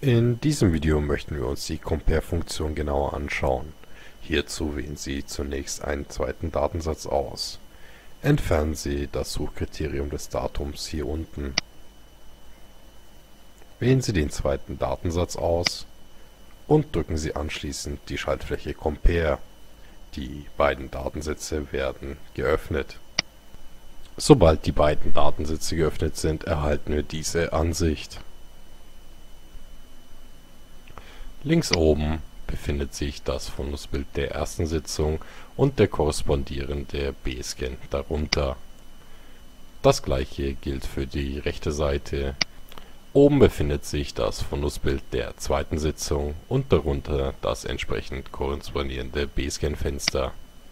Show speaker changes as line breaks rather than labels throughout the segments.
In diesem Video möchten wir uns die Compare-Funktion genauer anschauen. Hierzu wählen Sie zunächst einen zweiten Datensatz aus. Entfernen Sie das Suchkriterium des Datums hier unten. Wählen Sie den zweiten Datensatz aus und drücken Sie anschließend die Schaltfläche Compare. Die beiden Datensätze werden geöffnet. Sobald die beiden Datensätze geöffnet sind, erhalten wir diese Ansicht. Links oben befindet sich das Fundusbild der ersten Sitzung und der korrespondierende B-Scan darunter. Das gleiche gilt für die rechte Seite. Oben befindet sich das Fundusbild der zweiten Sitzung und darunter das entsprechend korrespondierende B-Scan-Fenster.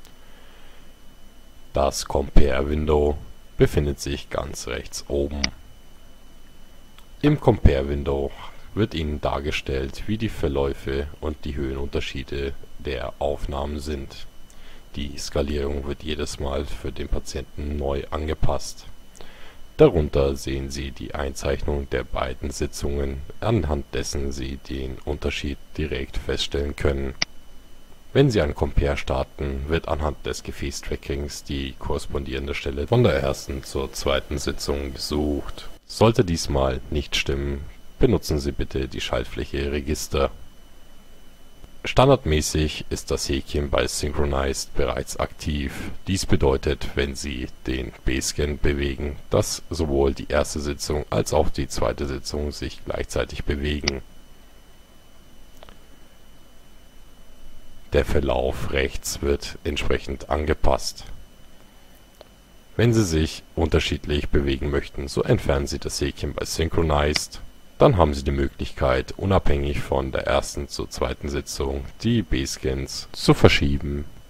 Das Compare-Window befindet sich ganz rechts oben. Im Compare-Window wird Ihnen dargestellt, wie die Verläufe und die Höhenunterschiede der Aufnahmen sind. Die Skalierung wird jedes Mal für den Patienten neu angepasst. Darunter sehen Sie die Einzeichnung der beiden Sitzungen, anhand dessen Sie den Unterschied direkt feststellen können. Wenn Sie ein Compare starten, wird anhand des Gefäßtrackings die korrespondierende Stelle von der ersten zur zweiten Sitzung gesucht. Sollte dies mal nicht stimmen, benutzen Sie bitte die Schaltfläche Register. Standardmäßig ist das Häkchen bei Synchronized bereits aktiv. Dies bedeutet, wenn Sie den B-Scan bewegen, dass sowohl die erste Sitzung als auch die zweite Sitzung sich gleichzeitig bewegen. Der Verlauf rechts wird entsprechend angepasst. Wenn Sie sich unterschiedlich bewegen möchten, so entfernen Sie das Häkchen bei Synchronized. Dann haben Sie die Möglichkeit, unabhängig von der ersten zur zweiten Sitzung die B-Scans zu verschieben